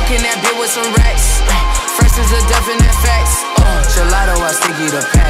Stacking that bit with some racks. Fresh is a definite facts. Gelato, I sticky the pack.